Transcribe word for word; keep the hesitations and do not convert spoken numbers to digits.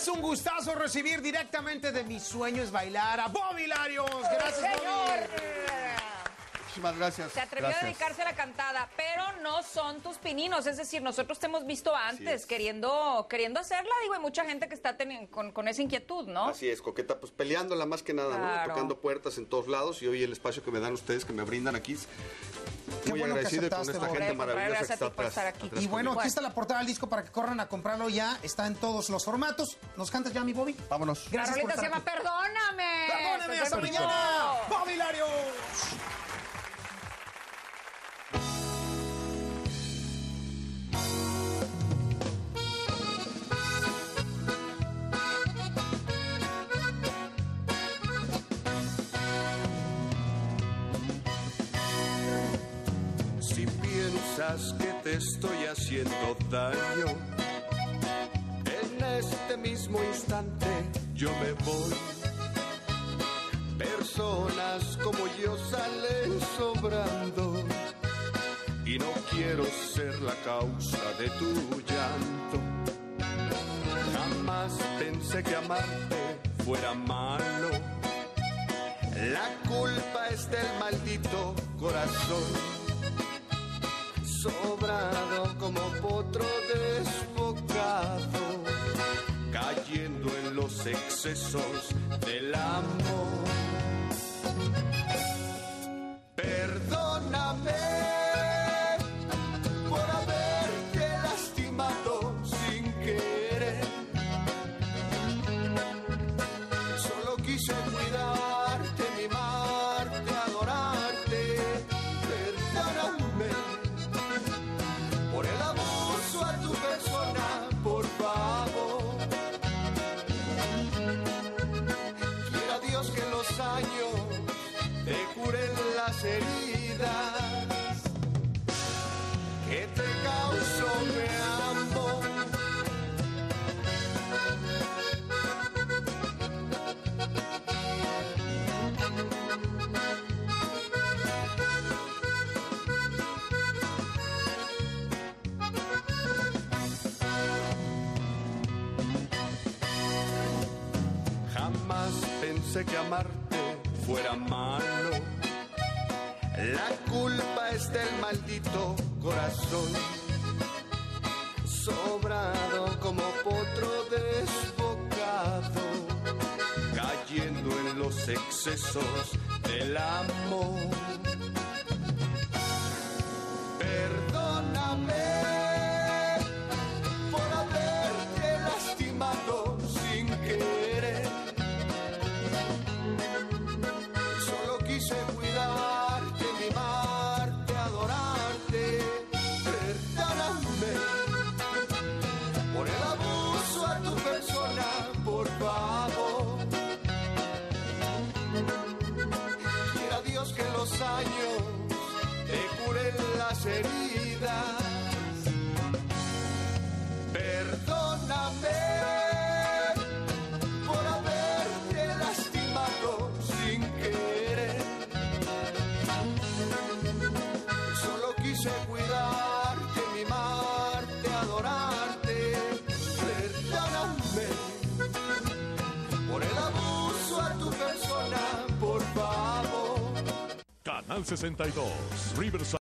Es un gustazo recibir directamente de mis sueños bailar a Bobby Larios. Gracias, señor. Bobby. Muchísimas gracias. Se atrevió gracias. a dedicarse a la cantada, pero no son tus pininos. Es decir, nosotros te hemos visto antes queriendo queriendo hacerla. Digo, hay mucha gente que está teni- con, con esa inquietud, ¿no? Así es, Coqueta, pues peleándola más que nada, Claro. ¿no? Tocando puertas en todos lados y hoy el espacio que me dan ustedes, que me brindan aquí. Qué Muy bueno que agradecido con aceptaste, esta Bobby. gente maravillosa Gracias que a ti está por atrás. estar aquí. atrás Y bueno, conmigo. aquí está la portada del disco para que corran a comprarlo ya. Está en todos los formatos. ¿Nos cantas ya, mi Bobby? Vámonos. La Gracias por rolita se estar llama aquí. Perdóname. Perdóname, Te hasta termino. mañana. Bobby Larios. Si piensas que te estoy haciendo daño, en este mismo instante yo me voy. Personas como yo salen sobrando y no quiero ser la causa de tu llanto. Jamás pensé que amarte fuera malo. La culpa es del maldito corazón, sobrado como potro desbocado, cayendo en los excesos del amor. Perdóname por haberte lastimado sin querer. Solo quise cuidarte, mimarte, adorarte. Perdóname por el abuso a tu persona, por favor. Quiera Dios que los años te curen las heridas que te causó mi amor. Jamás pensé que amarte fuera malo. La culpa es del maldito corazón, sobrado como potro desbocado, cayendo en los excesos del amor. Perdóname por haberte lastimado sin querer. Solo quise cuidarte, mimarte, adorarte. Perdóname por el abuso a tu persona, por favor. Quiera Dios que los años te curen las heridas. Perdóname por haberte lastimado sin querer. Solo quise cuidarte, mimarte, adorarte. Perdóname por el abuso a tu persona, por favor. Canal sesenta y dos, Riverside.